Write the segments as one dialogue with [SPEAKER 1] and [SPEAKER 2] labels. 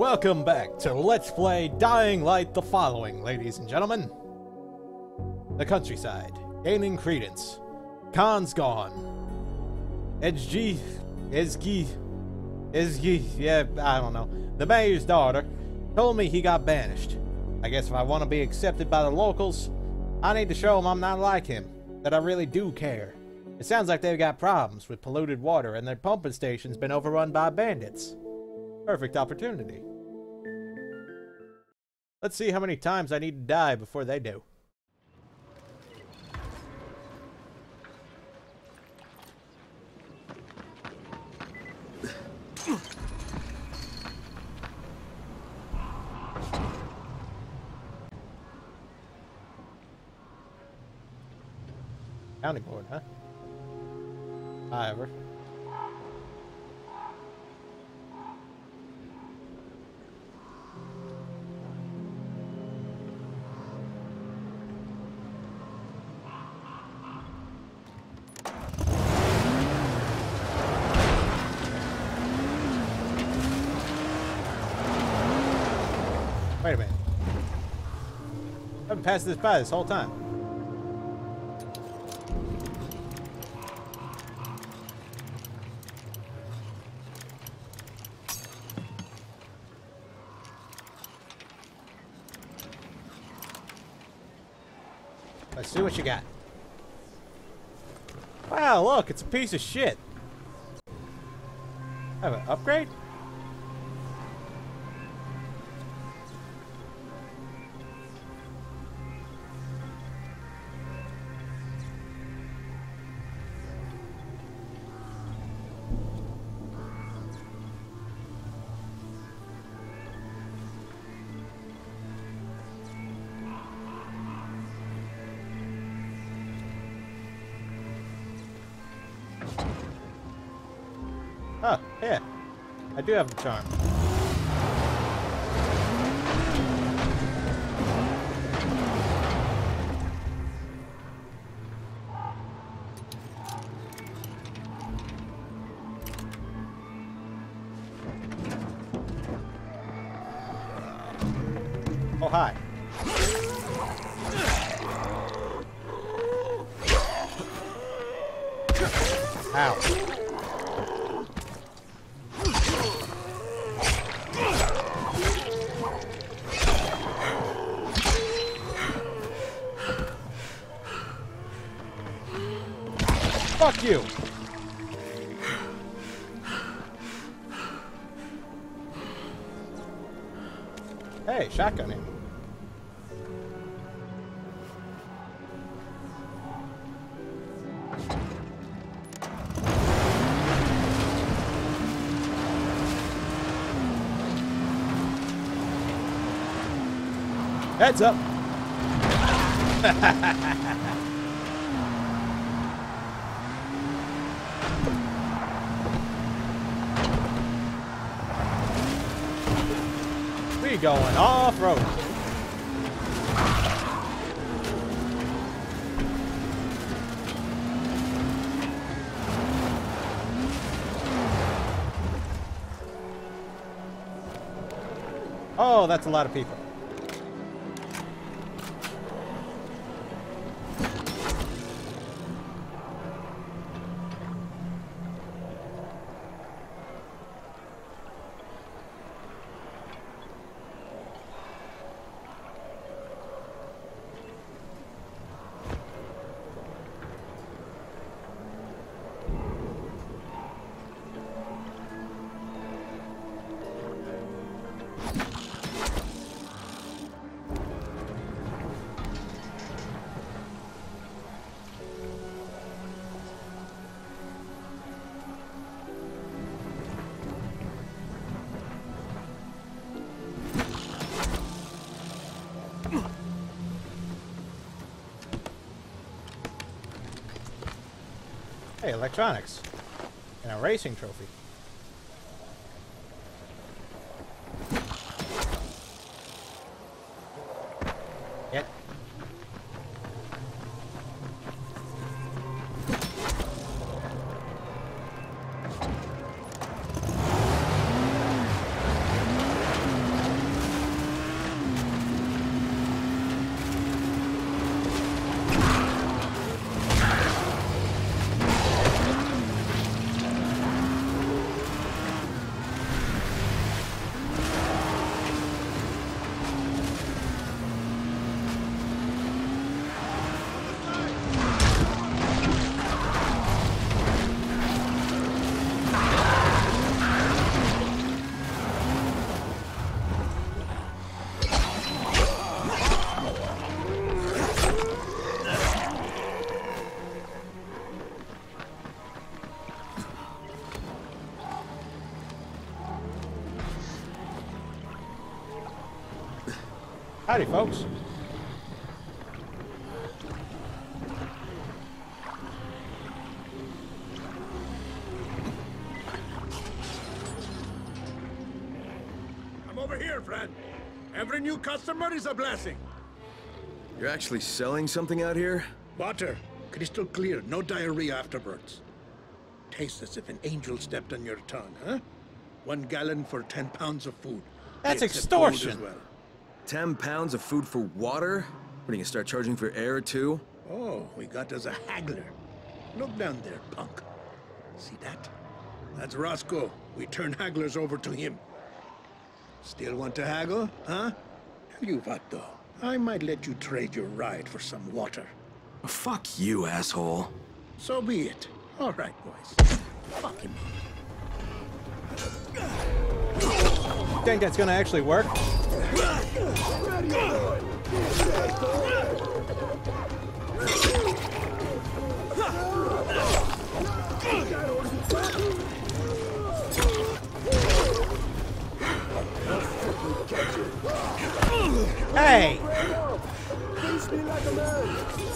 [SPEAKER 1] Welcome back to Let's Play Dying Light the Following, ladies and gentlemen. The countryside, gaining credence. Khan's gone. Ezgi, yeah, I don't know. The mayor's daughter told me he got banished. I guess if I want to be accepted by the locals, I need to show them I'm not like him, that I really do care. It sounds like they've got problems with polluted water and their pumping station's been overrun by bandits. Perfect opportunity. Let's see how many times I need to die before they do. County board, huh? However. Wait a minute. I haven't passed this by this whole time. Let's see what you got. Wow, look, it's a piece of shit. Have an upgrade? Oh, yeah. I do have the charm. Oh, hi. Ow. Fuck you! Hey, shotgun him. Heads up! We going off-road. Oh, that's a lot of people. Hey, electronics. And a racing trophy. Yep. Howdy, folks.
[SPEAKER 2] I'm over here, friend. Every new customer is a blessing.
[SPEAKER 3] You're actually selling something out here?
[SPEAKER 2] Water, crystal clear, no diarrhea afterwards. Tastes as if an angel stepped on your tongue, huh? 1 gallon for 10 pounds of food.
[SPEAKER 1] That's
[SPEAKER 2] They accept gold
[SPEAKER 1] extortion.
[SPEAKER 2] as well.
[SPEAKER 3] 10 pounds of food for water? What, are you gonna start charging for air too?
[SPEAKER 2] Oh, we got us a haggler. Look down there, punk. See that? That's Roscoe. We turn hagglers over to him. Still want to haggle, huh? Tell you what, though. I might let you trade your ride for some water.
[SPEAKER 3] Fuck you, asshole.
[SPEAKER 2] So be it. All right, boys. Fuck him.
[SPEAKER 1] Think that's gonna actually work? Hey!
[SPEAKER 4] Face me like a man.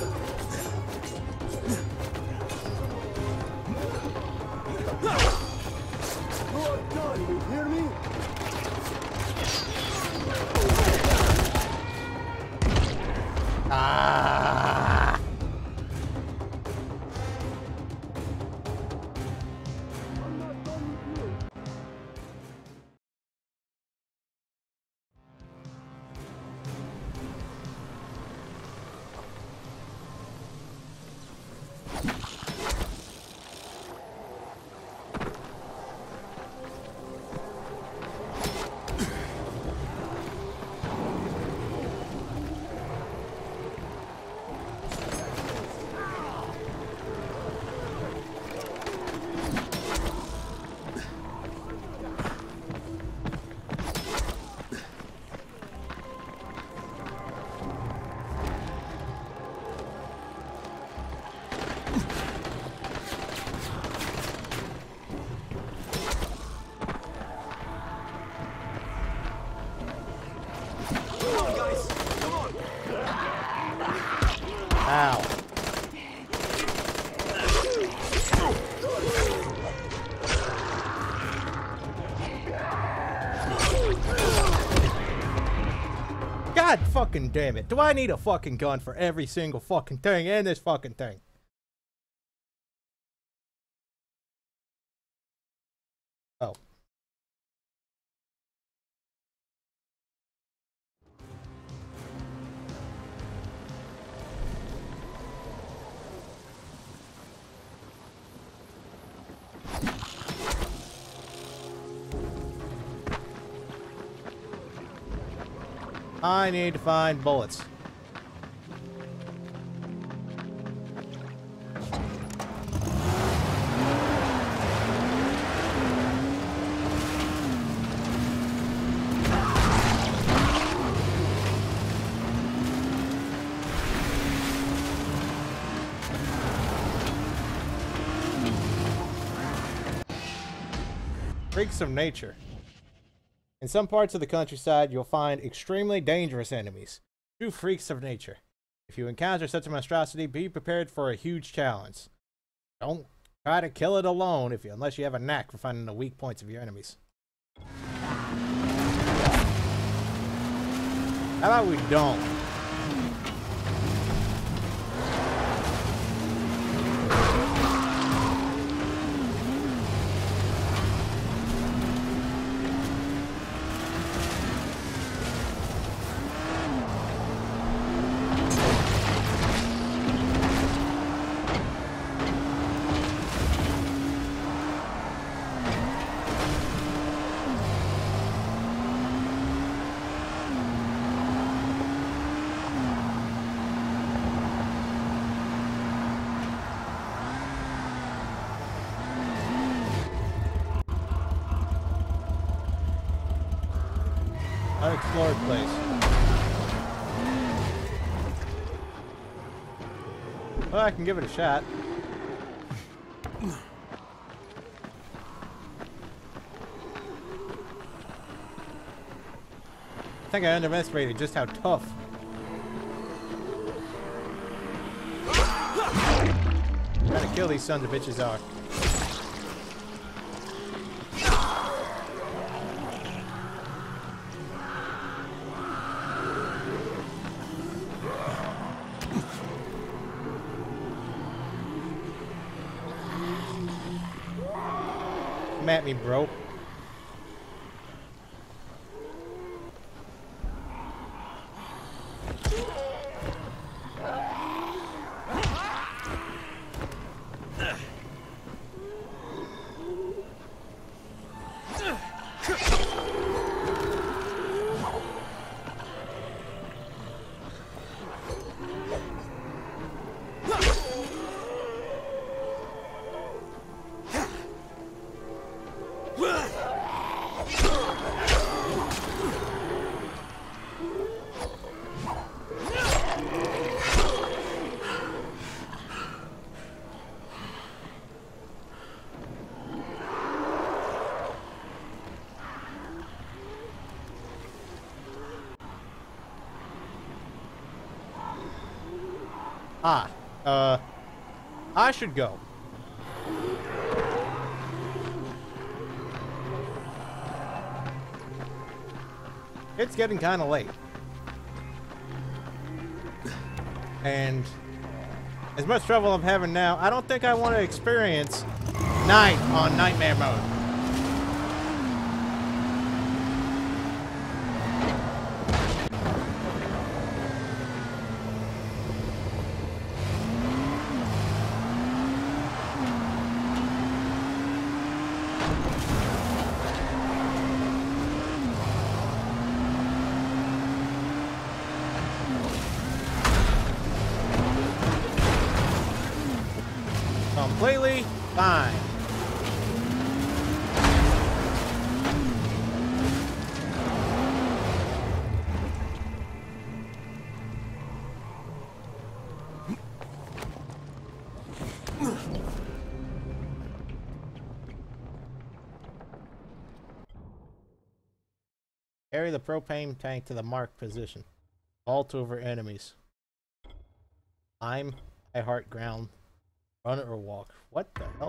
[SPEAKER 4] You are done, you hear me?
[SPEAKER 1] Ah!
[SPEAKER 4] I'm not done with you.
[SPEAKER 1] Ow. God fucking damn it. Do I need a fucking gun for every single fucking thing in this fucking thing? Oh. I need to find bullets. Freaks of nature. In some parts of the countryside, you'll find extremely dangerous enemies, true freaks of nature. If you encounter such a monstrosity, be prepared for a huge challenge. Don't try to kill it alone unless you have a knack for finding the weak points of your enemies. How about we don't? Unexplored place. Well, I can give it a shot. I think I underestimated just how tough. Trying to kill these sons of bitches are. Come at me, bro. I should go. It's getting kind of late. And as much trouble I'm having now, I don't think I want to experience night on nightmare mode. Completely fine. Carry the propane tank to the marked position. Vault over enemies. I heart ground. Run or walk. What the hell?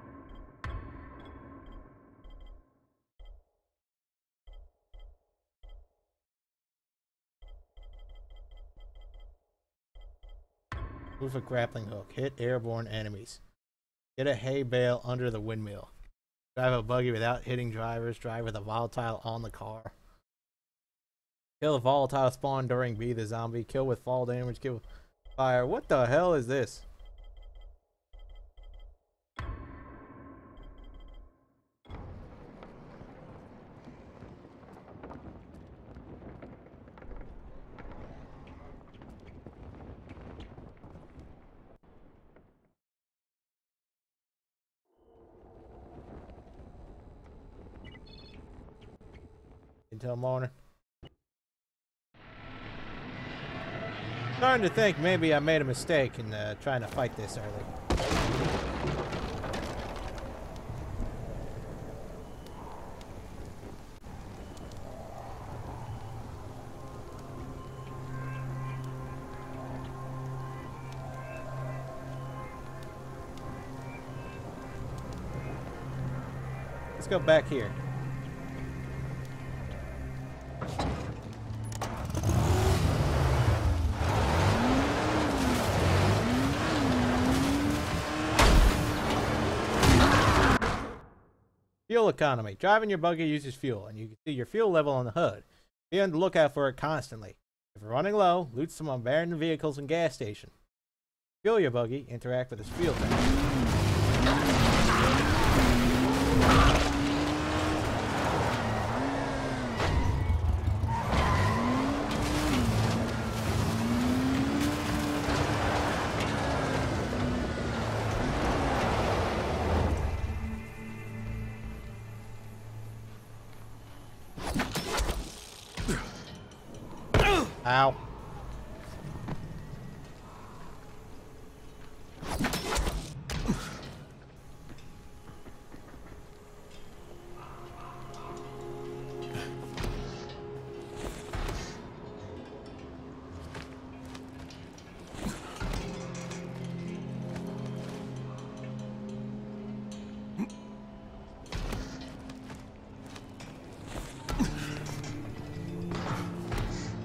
[SPEAKER 1] Move a grappling hook. Hit airborne enemies. Get a hay bale under the windmill. Drive a buggy without hitting drivers. Drive with a volatile on the car. Kill a volatile spawn during Be the Zombie. Kill with fall damage. Kill with fire. What the hell is this? Until morning. Starting to think maybe I made a mistake in trying to fight this early. Let's go back here. Fuel economy. Driving your buggy uses fuel, and you can see your fuel level on the HUD. Be on the lookout for it constantly. If you're running low, loot some abandoned vehicles and gas station. Fuel your buggy, interact with its fuel tank. Ow.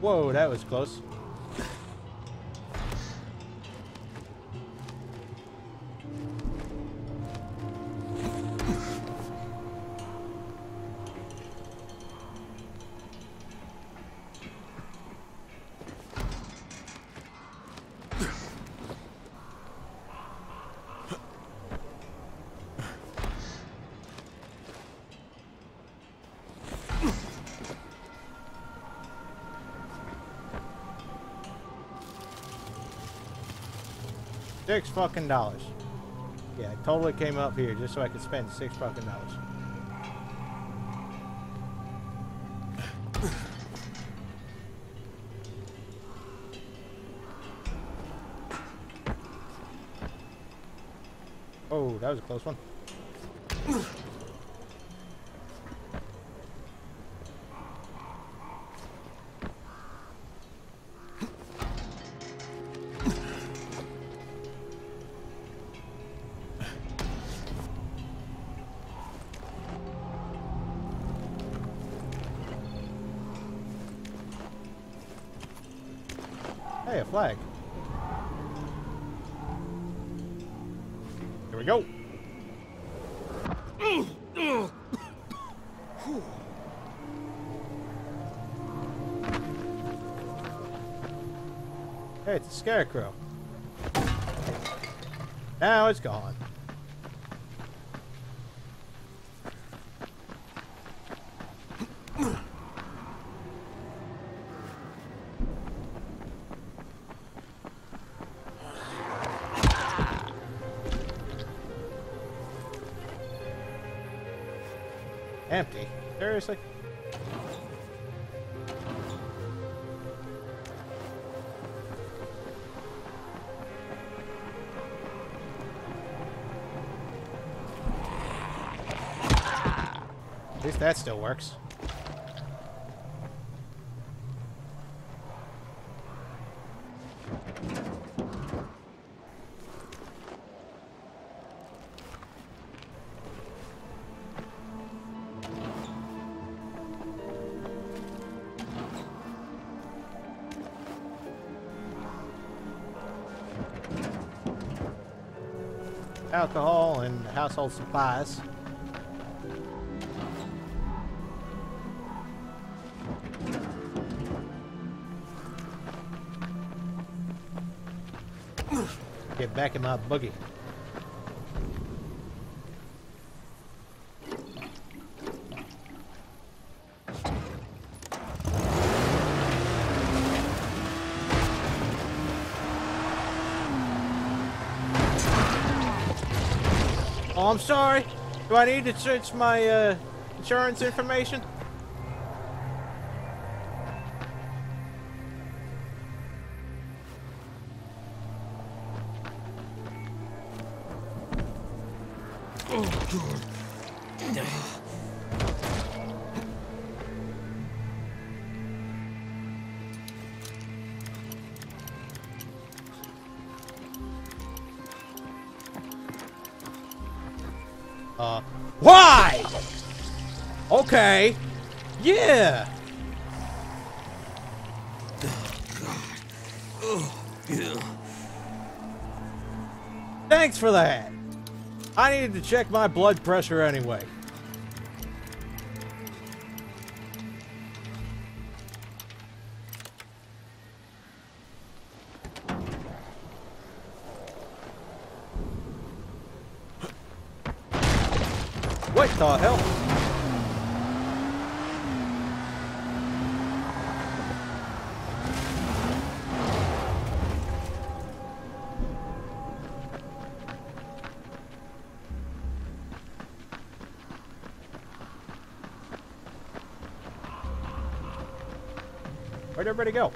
[SPEAKER 1] Whoa, that was close. $6 fucking. Yeah, I totally came up here just so I could spend $6 fucking. Oh, that was a close one. Hey, a flag. Here we go. Hey, it's a scarecrow. Now it's gone. Empty? Seriously? At least that still works. Alcohol and household supplies. Get back in my buggy. Oh, I'm sorry. Do I need to search my insurance information? Why? Okay. Yeah. Thanks for that. I needed to check my blood pressure anyway. What the hell? Where'd everybody go?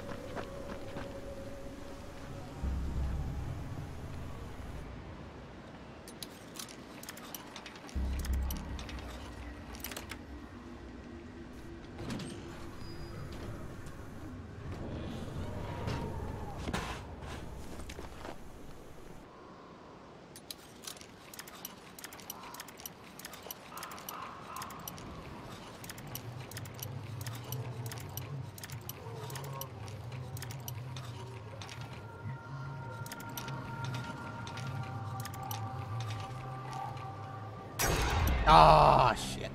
[SPEAKER 1] Ah, shit.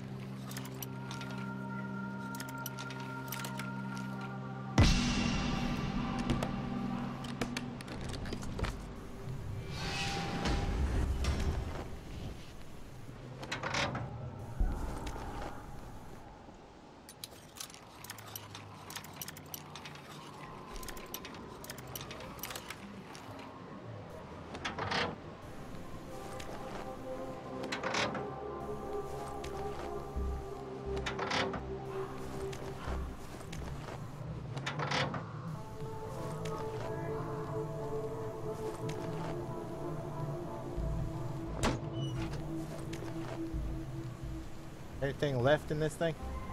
[SPEAKER 1] Anything left in this thing?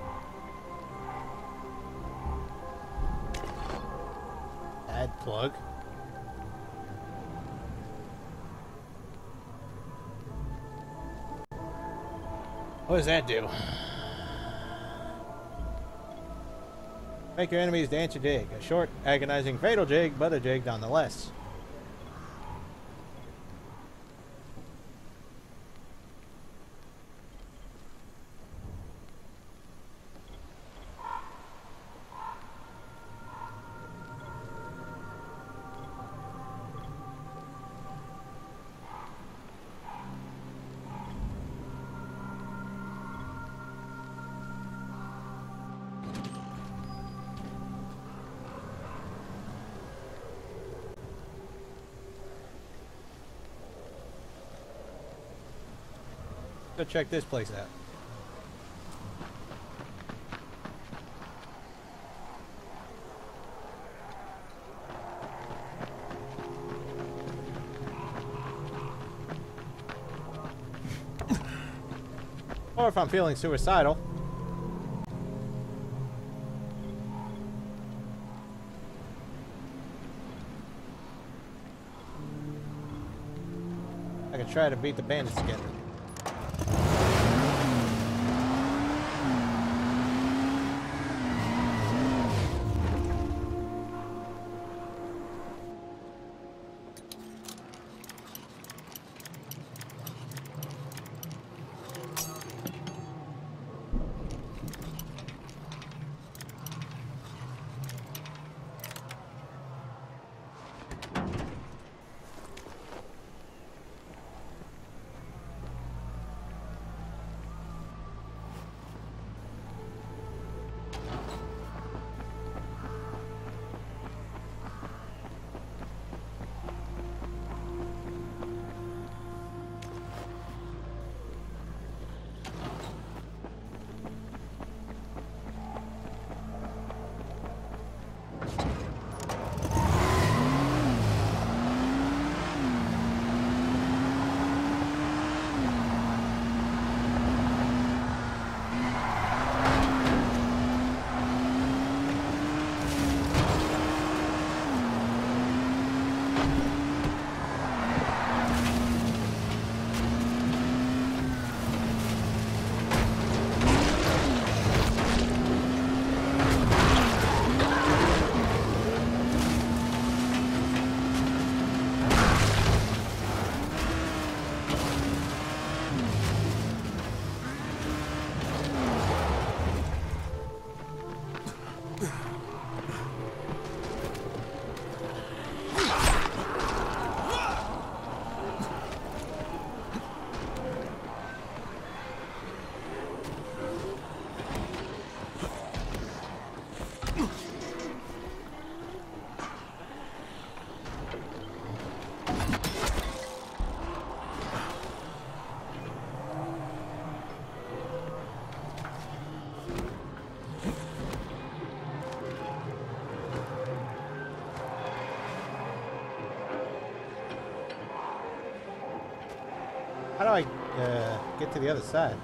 [SPEAKER 1] Add plug. What does that do? Make your enemies dance a jig. A short, agonizing, fatal jig, but a jig nonetheless. Go check this place out. Or if I'm feeling suicidal. I could try to beat the bandits together. How do I get to the other side?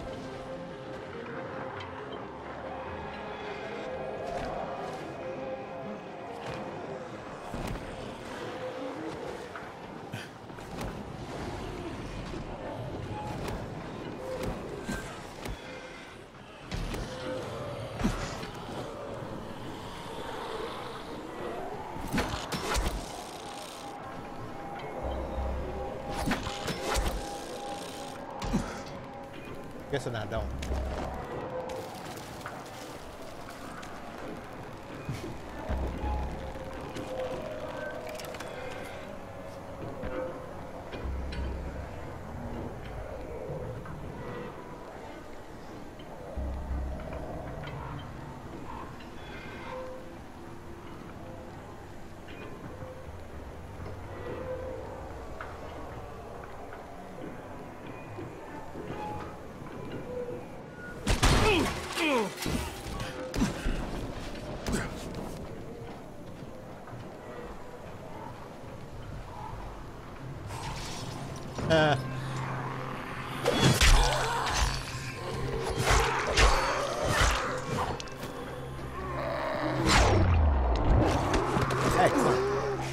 [SPEAKER 1] Guessing I don't. Excellent.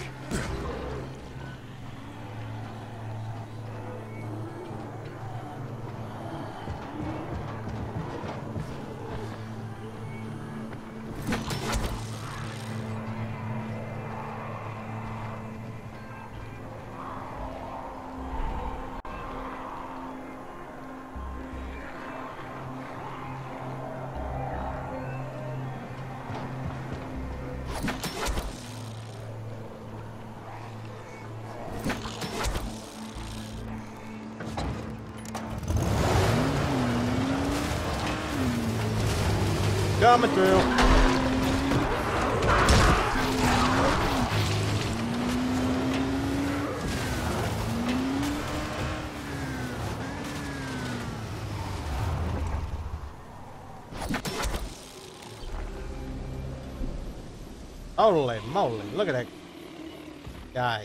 [SPEAKER 1] Coming through. Holy moly, look at that guy.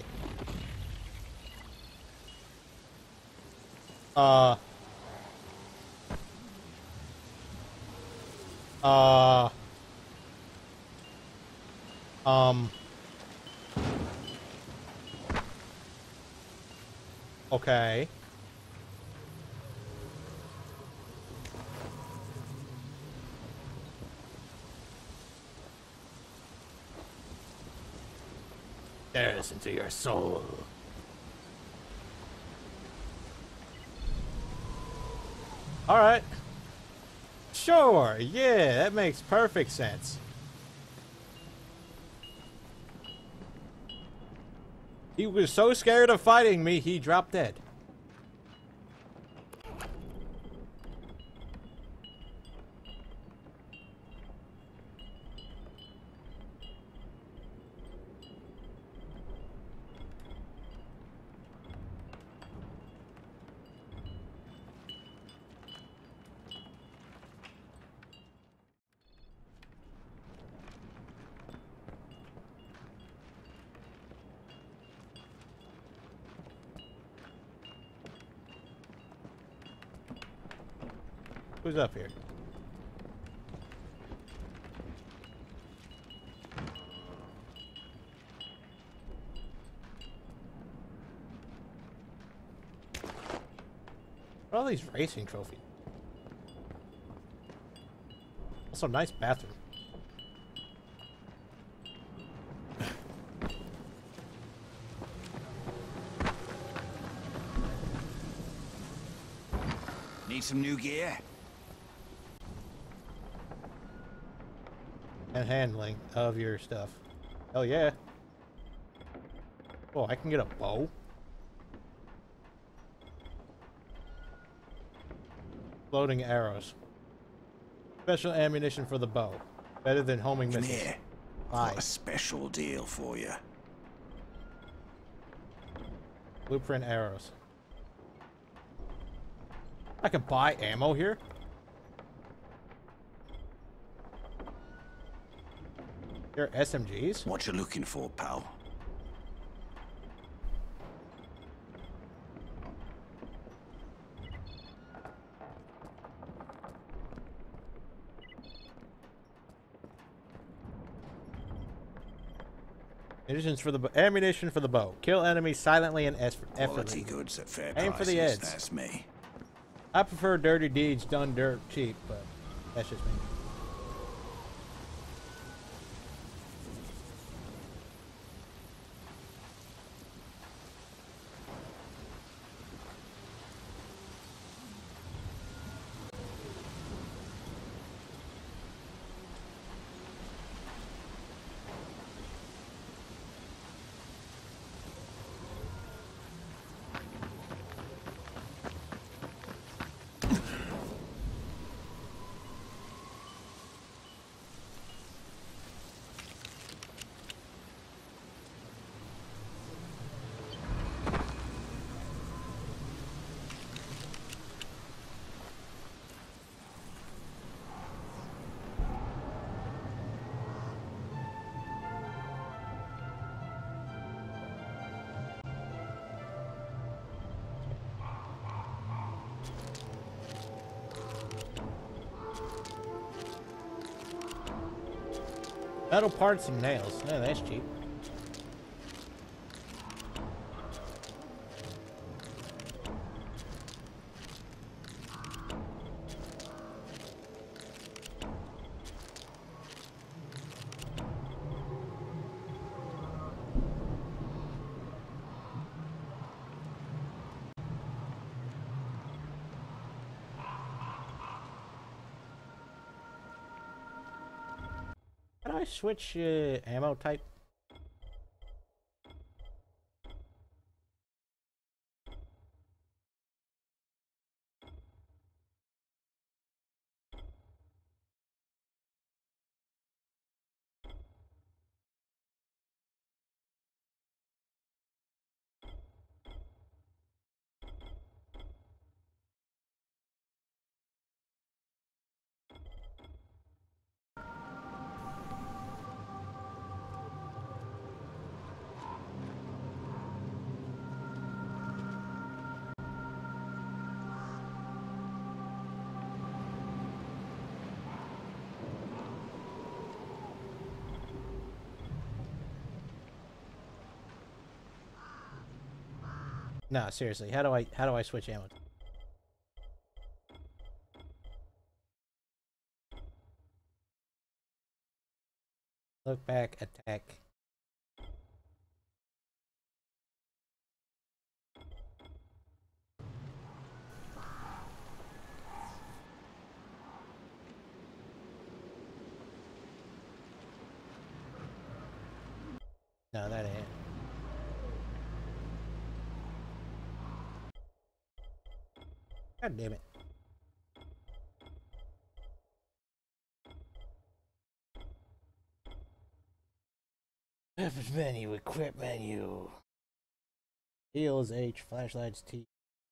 [SPEAKER 1] Okay. There's into your soul. All right. Sure. Yeah, that makes perfect sense. He was so scared of fighting me, he dropped dead. Who's up here? What are all these racing trophies? Also, nice bathroom.
[SPEAKER 5] Need some new gear?
[SPEAKER 1] And handling of your stuff. Hell yeah. Oh, I can get a bow. Floating arrows. Special ammunition for the bow. Better than homing
[SPEAKER 5] Come
[SPEAKER 1] missiles.
[SPEAKER 5] here.
[SPEAKER 1] Bye.
[SPEAKER 5] Got a special deal for you.
[SPEAKER 1] Blueprint arrows. I can buy ammo here? There are SMGs?
[SPEAKER 5] What you looking for, pal?
[SPEAKER 1] Ammunition for the bow. Kill enemies silently and
[SPEAKER 5] Quality
[SPEAKER 1] effortlessly.
[SPEAKER 5] goods at fair
[SPEAKER 1] Aim for the
[SPEAKER 5] prices,
[SPEAKER 1] heads.
[SPEAKER 5] that's me.
[SPEAKER 1] I prefer dirty deeds done dirt cheap, but that's just me. Metal parts and nails. Oh, that's cheap. How do I switch ammo type? No, seriously, how do I switch ammo? Look back, attack. No, that ain't it. God damn it. Weapons menu, equip menu. Heal is H, flashlights T.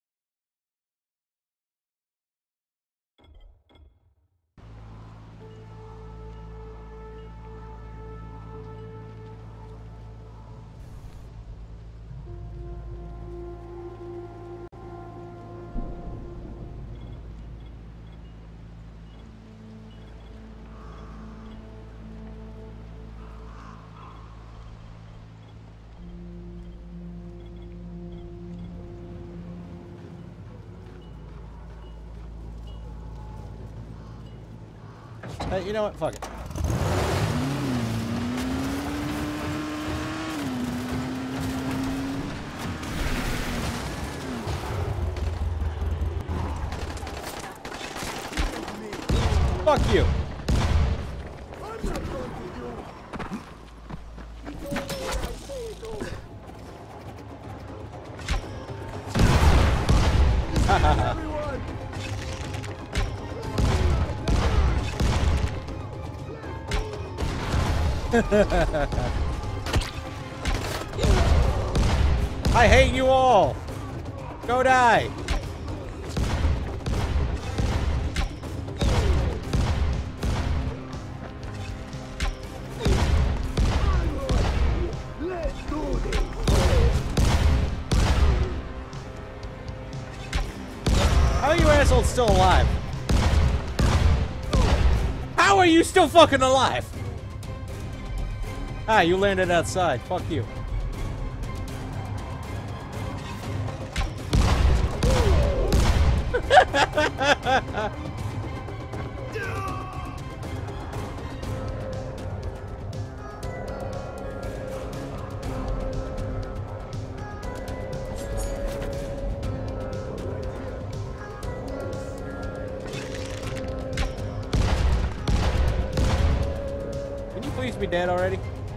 [SPEAKER 1] You know what? Fuck it. Fuck you.
[SPEAKER 4] I'm not going to do. You go where I say it over.
[SPEAKER 1] Ha ha ha.
[SPEAKER 4] Everyone.
[SPEAKER 1] I hate you all. Go die.
[SPEAKER 4] Let's do this.
[SPEAKER 1] How are you assholes still alive? How are you still fucking alive? Ah, you landed outside. Fuck you. Can you please be dead already?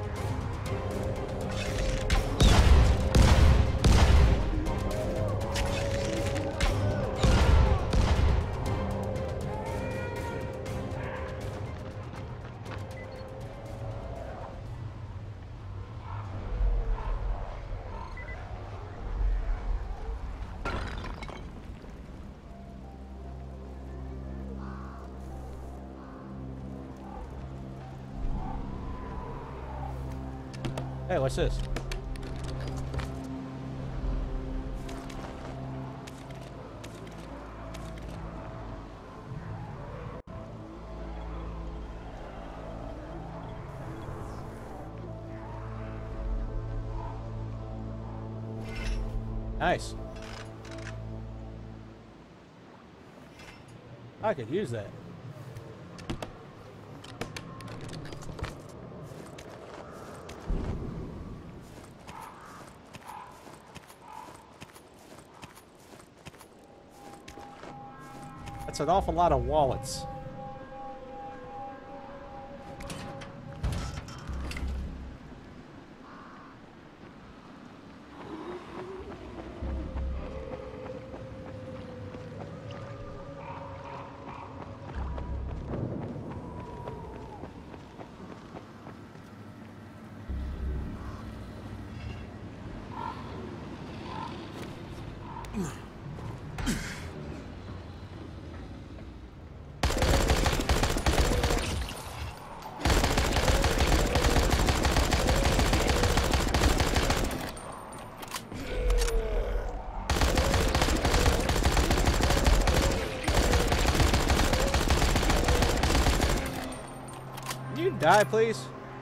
[SPEAKER 1] Hey, what's this? Nice. I could use that. That's an awful lot of wallets. Die, please.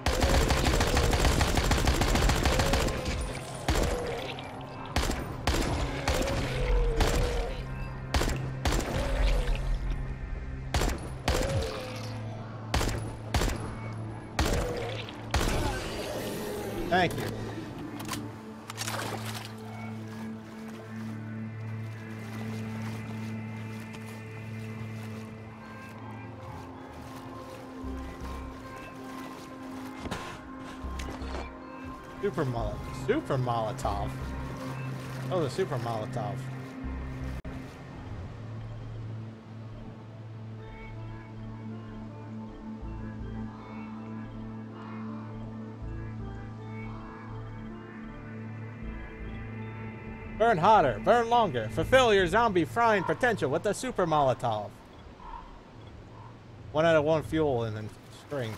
[SPEAKER 1] Thank you. Super Molotov. Oh, the Super Molotov. Burn hotter, burn longer. Fulfill your zombie frying potential with the Super Molotov. 1 out of 1 fuel and then string.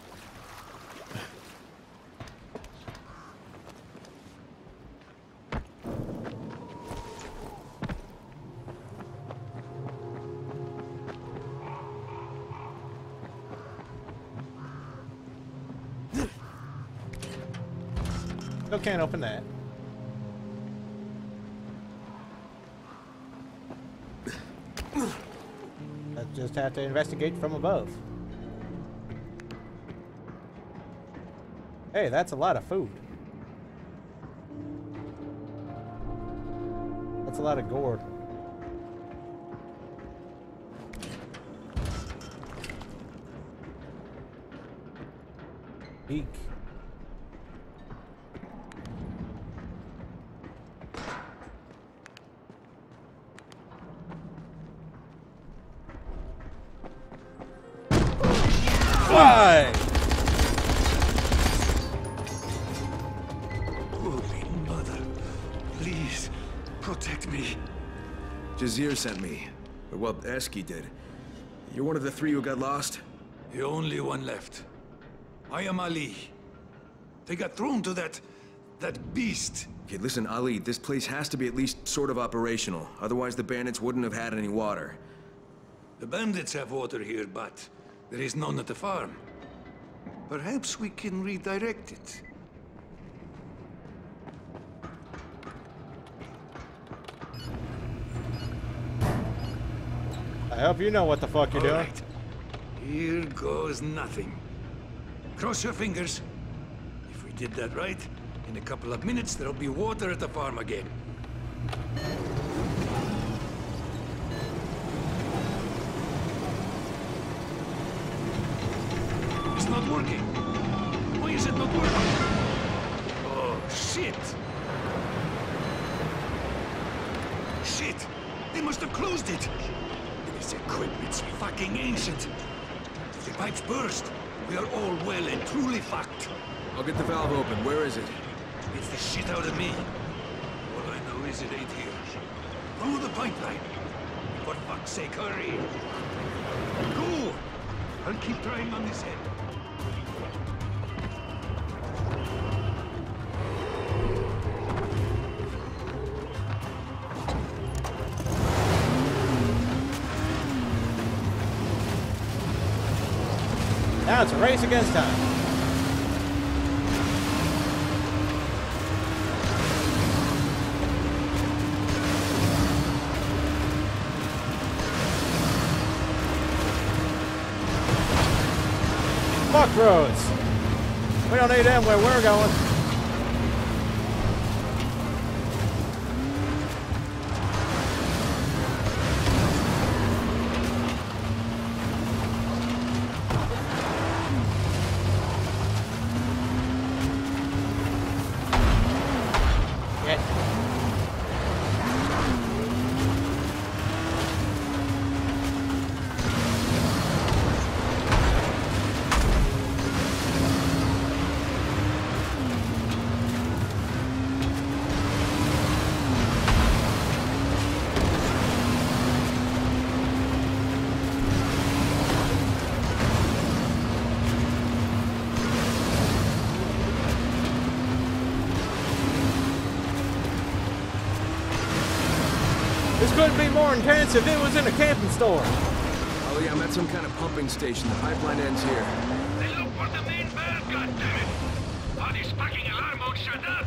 [SPEAKER 1] Still can't open that. I just have to investigate from above. Hey, that's a lot of food. That's a lot of gourd. Eek. Why?
[SPEAKER 5] Holy mother, please protect me.
[SPEAKER 3] Jazir sent me. Well, Eski did. You're one of the 3 who got lost?
[SPEAKER 5] The only one left. I am Ali. They got thrown to that beast.
[SPEAKER 3] Okay, listen, Ali, this place has to be at least sort of operational. Otherwise, the bandits wouldn't have had any water.
[SPEAKER 5] The bandits have water here, but there is none at the farm. Perhaps we can redirect it.
[SPEAKER 1] I hope you know what the fuck you're doing.
[SPEAKER 5] Right. Here goes nothing. Cross your fingers. If we did that right, in a couple of minutes there'll be water at the farm again. It's not working. Why is it not working? Oh, shit. Shit. They must have closed it. This equipment's fucking ancient. If the pipes burst, we are all well and truly fucked.
[SPEAKER 3] I'll get the valve open. Where is it?
[SPEAKER 5] It's the shit out of me. All I know is it ain't here. Follow the pipeline. For fuck's sake, hurry. Go! I'll keep trying on this end.
[SPEAKER 1] Now it's a race against time. Truck roads. We don't need them where we're going. This couldn't be more intense if it was in a camping store.
[SPEAKER 3] Oh yeah, I'm at some kind of pumping station. The pipeline ends here.
[SPEAKER 5] They look for the main bell, goddammit! All this fucking alarm won't shut up!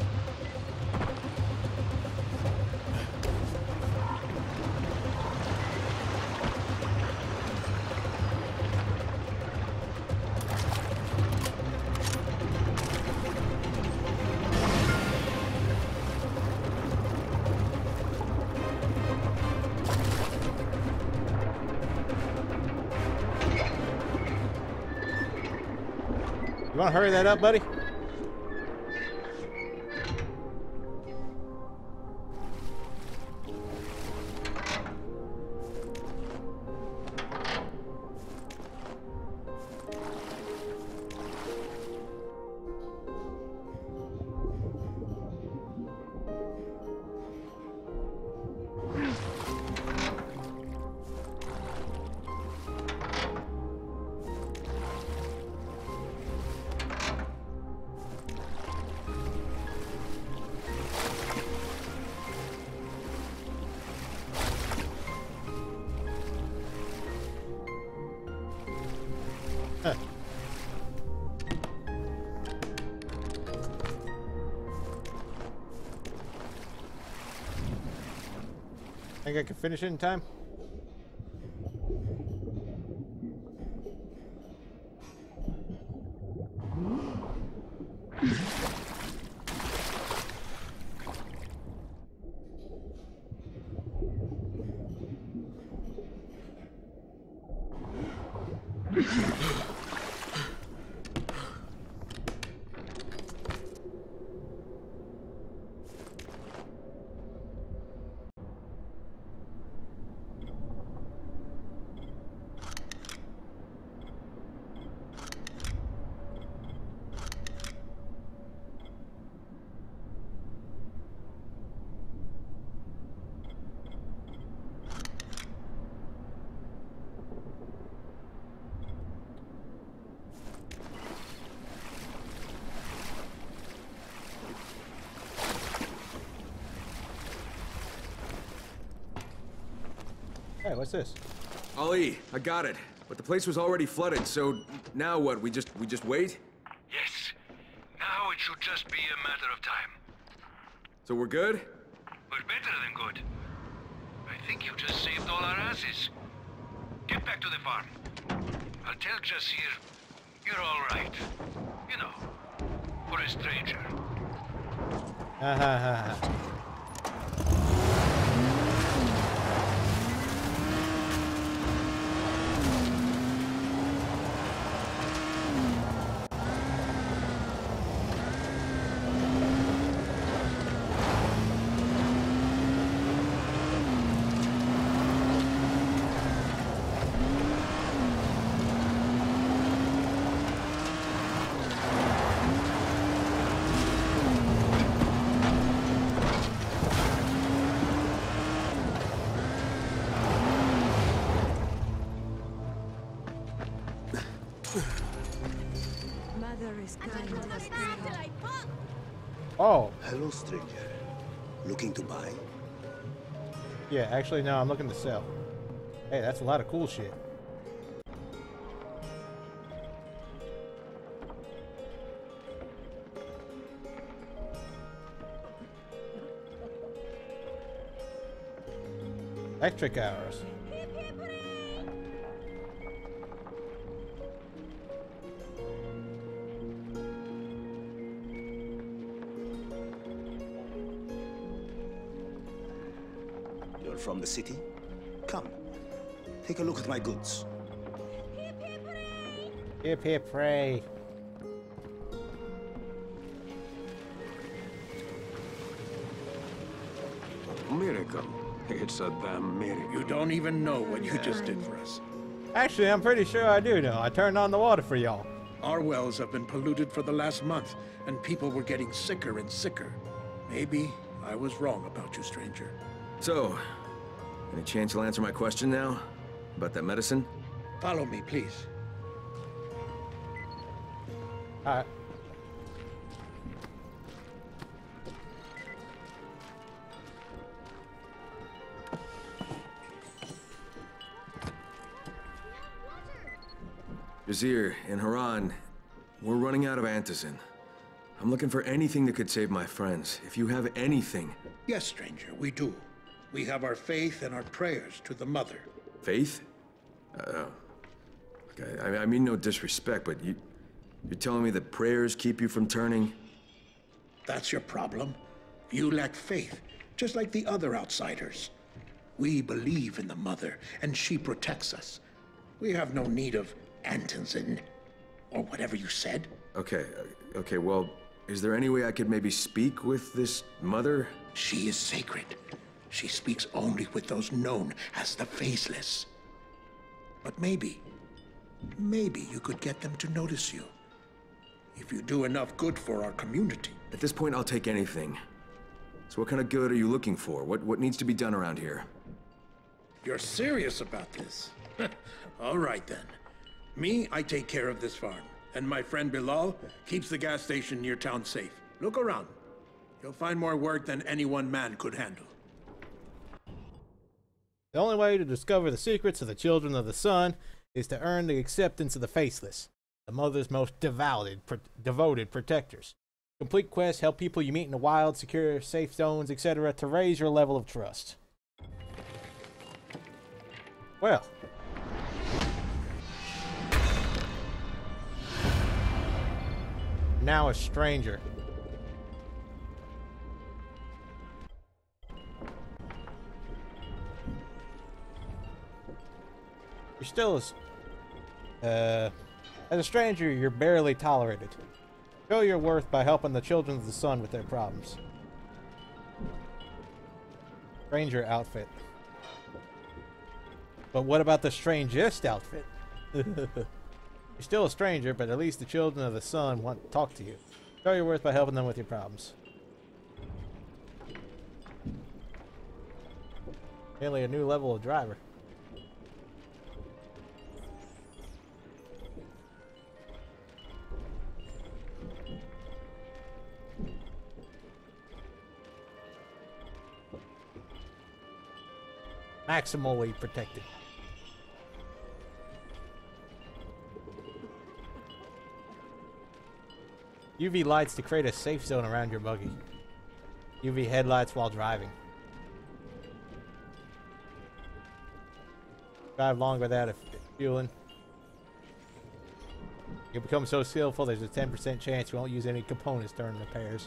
[SPEAKER 1] You want to hurry that up, buddy? Huh. Think I can finish it in time? Hey, what's this?
[SPEAKER 3] Ali, I got it. But the place was already flooded, so now what? We just wait?
[SPEAKER 5] Yes. Now it should just be a matter of time.
[SPEAKER 3] So we're good?
[SPEAKER 5] We're better than good. I think you just saved all our asses. Get back to the farm. I'll tell Jasir you're all right. You know, for a stranger.
[SPEAKER 1] Ha ha ha ha. Oh.
[SPEAKER 2] Hello, stranger. Looking to buy?
[SPEAKER 1] Yeah, actually, no, I'm looking to sell. Hey, that's a lot of cool shit. Electric arrows.
[SPEAKER 6] from the city. Come, take a look at my goods.
[SPEAKER 1] Hip hip hooray.
[SPEAKER 5] Miracle. It's a damn miracle.
[SPEAKER 2] You don't even know what you just did for us.
[SPEAKER 1] Actually, I'm pretty sure I do know. I turned on the water for y'all.
[SPEAKER 2] Our wells have been polluted for the last month, and people were getting sicker and sicker. Maybe I was wrong about you, stranger.
[SPEAKER 3] So, any chance you'll answer my question now? About that medicine?
[SPEAKER 2] Follow me, please.
[SPEAKER 1] Alright.
[SPEAKER 3] Vizier, in Harran, we're running out of antizin. I'm looking for anything that could save my friends. If you have anything.
[SPEAKER 2] Yes, stranger, we do. We have our faith and our prayers to the Mother.
[SPEAKER 3] Faith? Okay, I mean no disrespect, but you're telling me that prayers keep you from turning?
[SPEAKER 2] That's your problem. You lack faith, just like the other outsiders. We believe in the Mother, and she protects us. We have no need of antizin, or whatever you said.
[SPEAKER 3] Okay, well, is there any way I could maybe speak with this Mother?
[SPEAKER 2] She is sacred. She speaks only with those known as the Faceless. But maybe you could get them to notice you. If you do enough good for our community.
[SPEAKER 3] At this point, I'll take anything. So what kind of good are you looking for? What needs to be done around here?
[SPEAKER 2] You're serious about this? All right then. Me, I take care of this farm. And my friend Bilal keeps the gas station near town safe. Look around. You'll find more work than any one man could handle.
[SPEAKER 1] The only way to discover the secrets of the Children of the Sun is to earn the acceptance of the Faceless, the Mother's most devoted protectors. Complete quests help people you meet in the wild, secure safe zones, etc. to raise your level of trust. Well. Now a stranger. You're still as a stranger, you're barely tolerated. Show your worth by helping the Children of the Sun with their problems. Stranger outfit. But what about the strangest outfit? You're still a stranger, but at least the Children of the Sun want to talk to you. Show your worth by helping them with your problems. Nearly a new level of driver. Maximally protected. UV lights to create a safe zone around your buggy. UV headlights while driving. Drive long without fueling. You become so skillful, there's a 10% chance you won't use any components during repairs.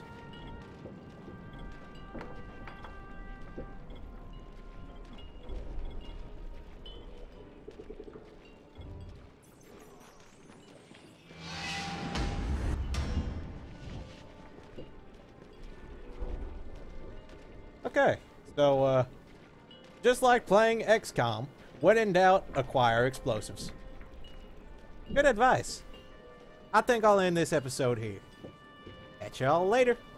[SPEAKER 1] Okay, so, just like playing XCOM, when in doubt, acquire explosives. Good advice. I think I'll end this episode here. Catch y'all later.